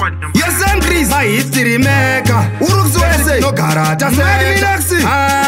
Yes, I'm Chris. My history maker. Urukzwese. No garata. Relaxi.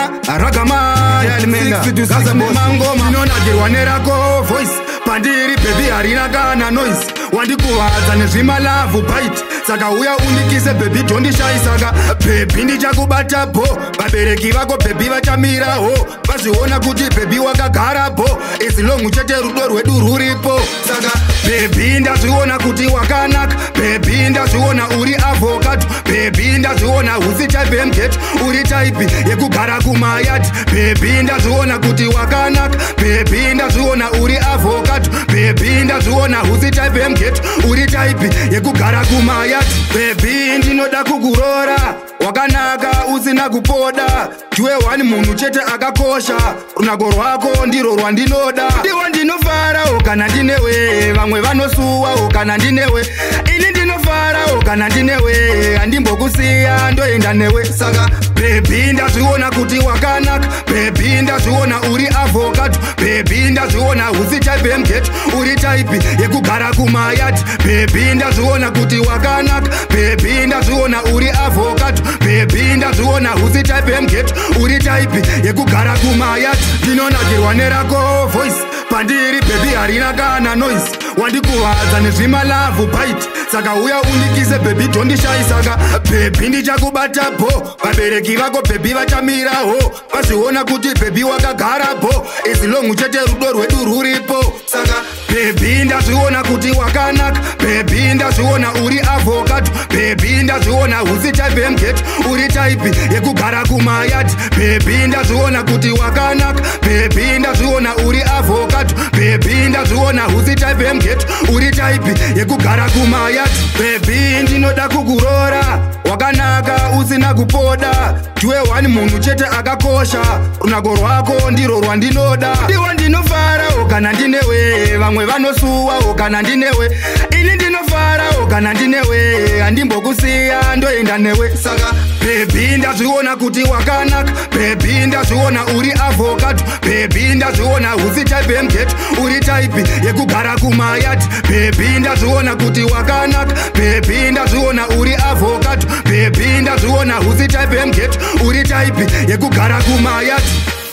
Ragama. Elmena. Gaza Mango. Minona Girwanerako. Voice. Pandiri baby arina kana noise. Wandikuwadza nezvimalavu bite. Saka uya unikise baby tondishaisaka. Baby ndichakubata po. Vabereki vako baby vachamira ho. Vaziona kuti baby wakagara po. As long chete rudo rwedu ruripo. Saka baby ndazviona kuti wakanaka. Baby ndazviona uri avocado. Baby ndazviona husi type mget. Uri type yekugara kumayati. Baby ndazviona kuti wakanaka. Baby ndazviona uri avocado. Baby ndazviona husi type mget. Uri type yekugara kumayati. Baby ndinoda kukurora. Wakanaka usina kupoda. Tuwe wani munhu chete akakosha. Runako rwako ndiro rwandinoda. Ndiwo ndinofara kana ndinewe. Vamwe vanosuwa kana ndinewe. Ini ndinofara kana ndinewe. Andimbokusiya ndoenda newe. Saka baby ndazviona kuti wakanaka. Baby ndazviona uri avocado. Baby ndazviona husi type mget. Uri type yekugara kumayati. Baby ndazviona kuti wakanaka. Baby ndazviona uri avocado. Baby ndazviona husi type mget. Uri type yekugara kumayati. Ndinonakirwa nerako voice. Pandiri baby harina kana noise. Wandikuwadza nezvimalavu bite. Saka uya unikise baby tondishaisaka. Baby ndichakubata po. Vabereki vako baby vachamira ho. Vaziona kuti baby wakagara po. As long chete rudo rwedu ruripo. Saka baby ndazviona kuti wakanaka. Baby ndazviona uri avocado. Baby ndazviona husi type mget. Uri type yekugara kumayati. Baby ndazviona kuti wakanaka. Baby ndazviona uri avocado. Baby ndazviona husi type mget. Uri type yekugara kumayati. Baby ndinoda kukurora. Wakanaka usina kupoda. Tuwe wani munhu chete akakosha. Runako rwako ndiro rwandinoda. Ndiwo ndinofara kana ndinewe. Vamwe vanosuwa kana ndinewe. Ini ndinofara kana ndinewe. Andimbokusiya ndoenda newe. Saka baby ndazviona kuti wakanaka. Baby ndazviona uri avocado. Baby ndazviona husi type mget. Uri type yekugara kumayati. Baby ndazviona kuti wakanaka. Baby ndazviona uri avocado. Baby ndazviona husi type mget. Uri type yekugara kumayati.